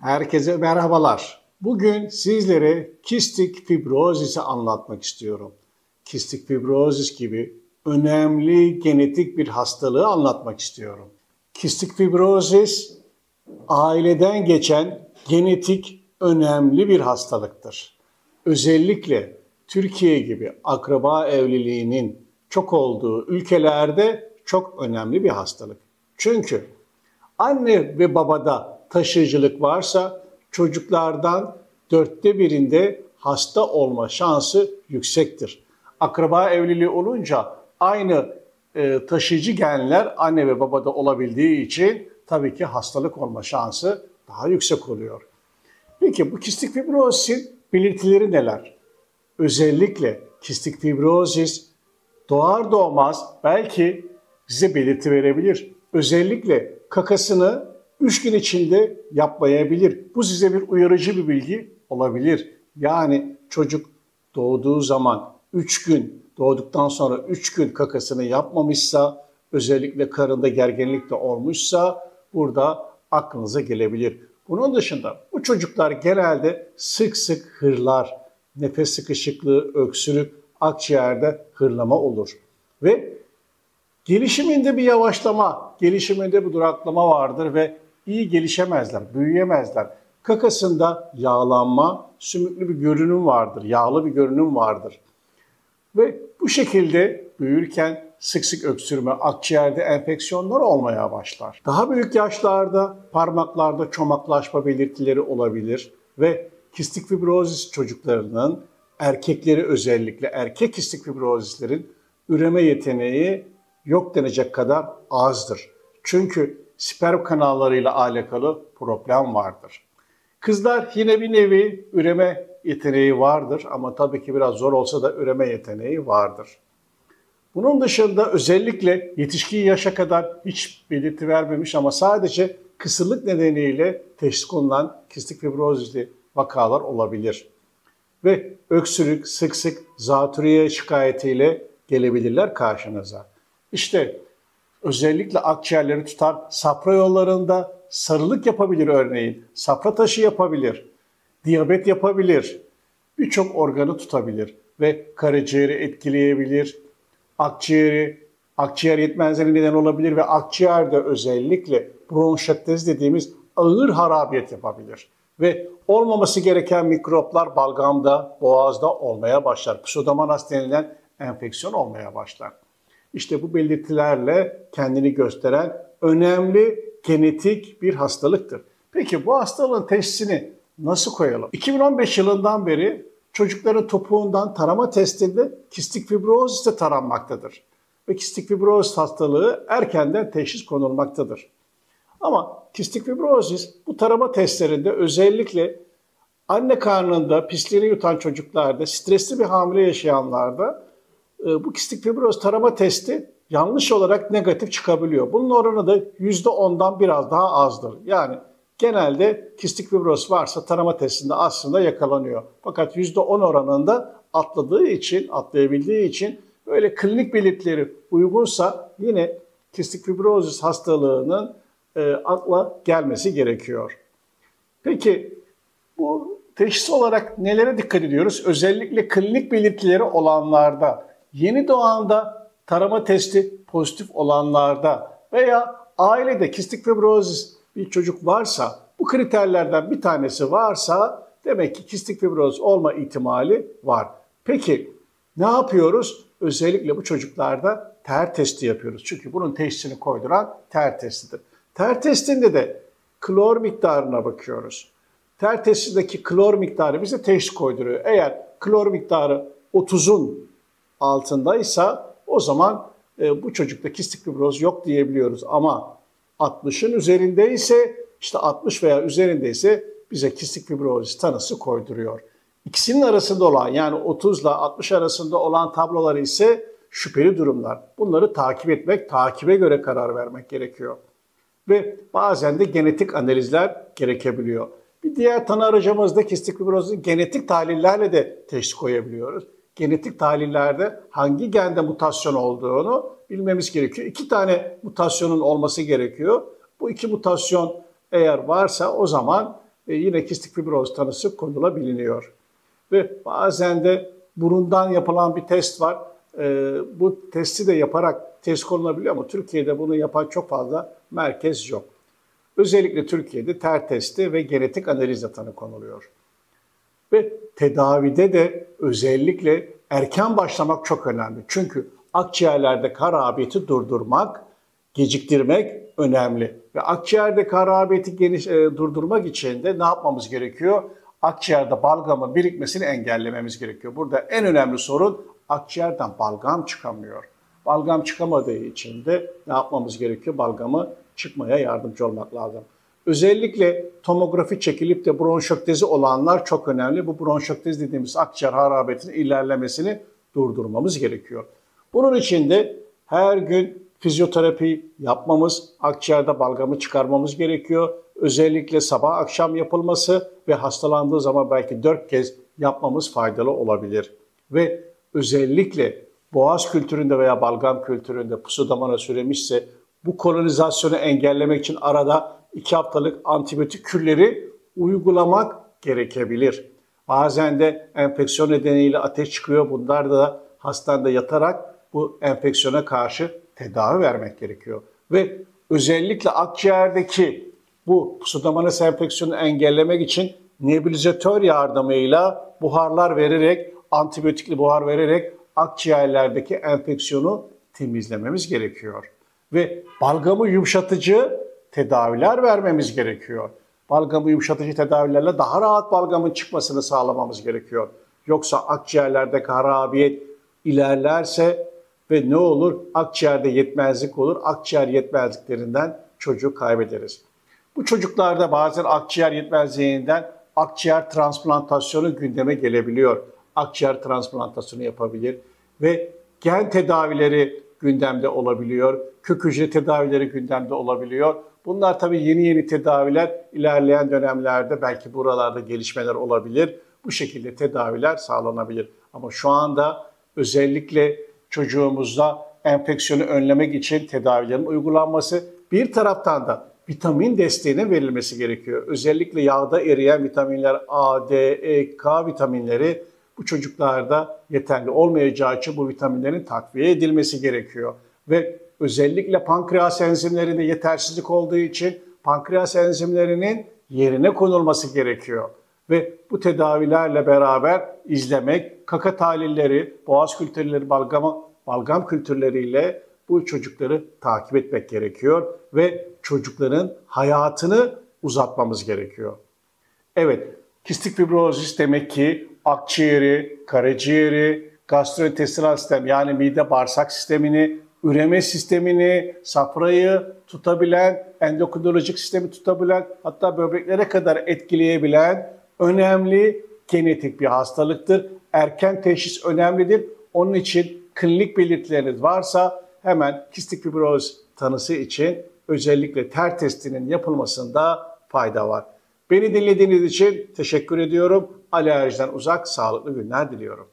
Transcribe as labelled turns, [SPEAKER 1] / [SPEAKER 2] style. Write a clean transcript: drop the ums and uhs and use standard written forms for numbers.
[SPEAKER 1] Herkese merhabalar. Bugün sizlere kistik fibrozisi anlatmak istiyorum. Kistik fibrozis gibi önemli genetik bir hastalığı anlatmak istiyorum. Kistik fibrozis aileden geçen genetik önemli bir hastalıktır. Özellikle Türkiye gibi akraba evliliğinin çok olduğu ülkelerde çok önemli bir hastalık. Çünkü anne ve babada taşıyıcılık varsa çocuklardan 1/4'inde hasta olma şansı yüksektir. Akraba evliliği olunca aynı taşıyıcı genler anne ve babada olabildiği için tabii ki hastalık olma şansı daha yüksek oluyor. Peki bu kistik fibrozin belirtileri neler? Özellikle kistik fibrozis doğar doğmaz belki size belirti verebilir. Özellikle kakasını 3 gün içinde yapmayabilir. Bu size bir uyarıcı bir bilgi olabilir. Yani çocuk doğduğu zaman 3 gün, doğduktan sonra 3 gün kakasını yapmamışsa, özellikle karında gerginlik de olmuşsa burada aklınıza gelebilir. Bunun dışında bu çocuklar genelde sık sık hırlar, nefes sıkışıklığı, öksürük, akciğerde hırlama olur. Ve gelişiminde bir yavaşlama, gelişiminde bir duraklama vardır ve iyi gelişemezler, büyüyemezler. Kakasında yağlanma, sümüklü bir görünüm vardır, yağlı bir görünüm vardır. Ve bu şekilde büyürken sık sık öksürme, akciğerde enfeksiyonlar olmaya başlar. Daha büyük yaşlarda parmaklarda çomaklaşma belirtileri olabilir ve kistik fibrozis çocuklarının, erkekleri özellikle erkek kistik fibrozislerin üreme yeteneği yok denecek kadar azdır. Çünkü sperm kanallarıyla alakalı problem vardır. Kızlar yine bir nevi üreme yeteneği vardır ama tabii ki biraz zor olsa da üreme yeteneği vardır. Bunun dışında özellikle yetişkin yaşa kadar hiç belirti vermemiş ama sadece kısırlık nedeniyle teşhis konulan kistik fibrozisli vakalar olabilir. Ve öksürük, sık sık zatürre şikayetiyle gelebilirler karşınıza. İşte özellikle akciğerleri tutar, safra yollarında sarılık yapabilir örneğin, safra taşı yapabilir, diyabet yapabilir, birçok organı tutabilir ve karaciğeri etkileyebilir, akciğer yetmezliğine neden olabilir ve akciğerde özellikle bronşektazi dediğimiz ağır harabiyet yapabilir. Ve olmaması gereken mikroplar balgamda, boğazda olmaya başlar. Pseudomonas denilen enfeksiyon olmaya başlar. İşte bu belirtilerle kendini gösteren önemli genetik bir hastalıktır. Peki bu hastalığın teşhisini nasıl koyalım? 2015 yılından beri çocukların topuğundan tarama testinde kistik fibrozis de taranmaktadır. Ve kistik fibrozis hastalığı erkenden teşhis konulmaktadır. Ama kistik fibrozis bu tarama testlerinde özellikle anne karnında pisliğini yutan çocuklarda, stresli bir hamile yaşayanlarda bu kistik fibroz tarama testi yanlış olarak negatif çıkabiliyor. Bunun oranı da %10'dan biraz daha azdır. Yani genelde kistik fibroz varsa tarama testinde aslında yakalanıyor. Fakat %10 oranında atlayabildiği için böyle klinik belirtileri uygunsa yine kistik fibrozis hastalığının akla gelmesi gerekiyor. Peki bu teşhis olarak nelere dikkat ediyoruz? Özellikle klinik belirtileri olanlarda, yeni doğanda tarama testi pozitif olanlarda veya ailede kistik fibrozis bir çocuk varsa, bu kriterlerden bir tanesi varsa demek ki kistik fibrozis olma ihtimali var. Peki ne yapıyoruz? Özellikle bu çocuklarda ter testi yapıyoruz. Çünkü bunun teşhisini koyduran ter testidir. Ter testinde de klor miktarına bakıyoruz. Ter testindeki klor miktarı bize teşhis koyduruyor. Eğer klor miktarı 30'un altındaysa o zaman bu çocukta kistik fibroz yok diyebiliyoruz. Ama 60'ın üzerindeyse, işte 60 veya üzerindeyse bize kistik fibrozis tanısı koyduruyor. İkisinin arasında olan, yani 30 ile 60 arasında olan tablolar ise şüpheli durumlar. Bunları takip etmek, takibe göre karar vermek gerekiyor. Ve bazen de genetik analizler gerekebiliyor. Bir diğer tanı aracımızda kistik fibrozun genetik tahlillerle de teşhis koyabiliyoruz. Genetik tahlillerde hangi gende mutasyon olduğunu bilmemiz gerekiyor. 2 tane mutasyonun olması gerekiyor. Bu 2 mutasyon eğer varsa o zaman yine kistik fibroz tanısı konulabiliyor. Ve bazen de burundan yapılan bir test var. Bu testi de yaparak test konulabiliyor ama Türkiye'de bunu yapan çok fazla merkez yok. Özellikle Türkiye'de ter testi ve genetik analizle tanı konuluyor. Ve tedavide de özellikle erken başlamak çok önemli. Çünkü akciğerlerdeki harabiyeti durdurmak, geciktirmek önemli. Ve akciğerdeki harabiyeti durdurmak için de ne yapmamız gerekiyor? Akciğerde balgamın birikmesini engellememiz gerekiyor. Burada en önemli sorun akciğerden balgam çıkamıyor. Balgam çıkamadığı için de ne yapmamız gerekiyor? Balgamı çıkmaya yardımcı olmak lazım. Özellikle tomografi çekilip de bronşoktezi olanlar çok önemli. Bu bronşoktezi dediğimiz akciğer harabiyetinin ilerlemesini durdurmamız gerekiyor. Bunun için de her gün fizyoterapi yapmamız, akciğerde balgamı çıkarmamız gerekiyor. Özellikle sabah akşam yapılması ve hastalandığı zaman belki 4 kez yapmamız faydalı olabilir. Ve özellikle boğaz kültüründe veya balgam kültüründe pusudamana süremişse bu kolonizasyonu engellemek için arada 2 haftalık antibiyotik kürleri uygulamak gerekebilir. Bazen de enfeksiyon nedeniyle ateş çıkıyor. Bunlar da hastanede yatarak bu enfeksiyona karşı tedavi vermek gerekiyor. Ve özellikle akciğerdeki bu pseudomonas enfeksiyonu engellemek için nebulizatör yardımıyla buharlar vererek, antibiyotikli buhar vererek akciğerlerdeki enfeksiyonu temizlememiz gerekiyor. Ve balgamı yumuşatıcı tedaviler vermemiz gerekiyor. Balgamı yumuşatıcı tedavilerle daha rahat balgamın çıkmasını sağlamamız gerekiyor. Yoksa akciğerlerdeki harabiyet ilerlerse ve ne olur? Akciğerde yetmezlik olur. Akciğer yetmezliklerinden çocuğu kaybederiz. Bu çocuklarda bazen akciğer yetmezliğinden akciğer transplantasyonu gündeme gelebiliyor. Akciğer transplantasyonu yapabilir ve gen tedavileri gündemde olabiliyor. Kök hücre tedavileri gündemde olabiliyor. Bunlar tabii yeni tedaviler, ilerleyen dönemlerde belki buralarda gelişmeler olabilir. Bu şekilde tedaviler sağlanabilir. Ama şu anda özellikle çocuğumuzda enfeksiyonu önlemek için tedavilerin uygulanması, bir taraftan da vitamin desteğinin verilmesi gerekiyor. Özellikle yağda eriyen vitaminler A, D, E, K vitaminleri bu çocuklarda yeterli olmayacağı için bu vitaminlerin takviye edilmesi gerekiyor. Ve özellikle pankreas enzimlerinde yetersizlik olduğu için pankreas enzimlerinin yerine konulması gerekiyor. Ve bu tedavilerle beraber izlemek, kaka tahlilleri, boğaz kültürleri, balgam kültürleriyle bu çocukları takip etmek gerekiyor ve çocukların hayatını uzatmamız gerekiyor. Evet, kistik fibrozis demek ki akciğeri, karaciğeri, gastrointestinal sistem yani mide bağırsak sistemini, üreme sistemini, safrayı tutabilen, endokrinolojik sistemi tutabilen, hatta böbreklere kadar etkileyebilen önemli genetik bir hastalıktır. Erken teşhis önemlidir. Onun için klinik belirtileriniz varsa hemen kistik fibroz tanısı için özellikle ter testinin yapılmasında fayda var. Beni dinlediğiniz için teşekkür ediyorum. Alerjiden uzak, sağlıklı günler diliyorum.